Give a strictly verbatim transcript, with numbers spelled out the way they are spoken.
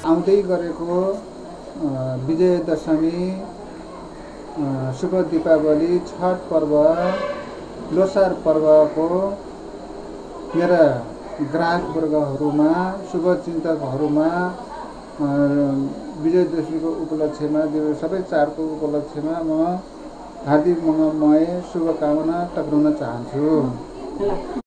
आउँदै गरेको विजयदशमी, शुभ दीपावली, छठ पर्व, लोसार पर्वको मेरा ग्राहक वर्गहरूमा, शुभचिन्तकहरूमा विजयदशमीको उपलक्ष्यमा, सबै चाडको उपलक्ष्यमा म हार्दिक मङ्गलमय शुभकामना टक्राउन चाहन्छु।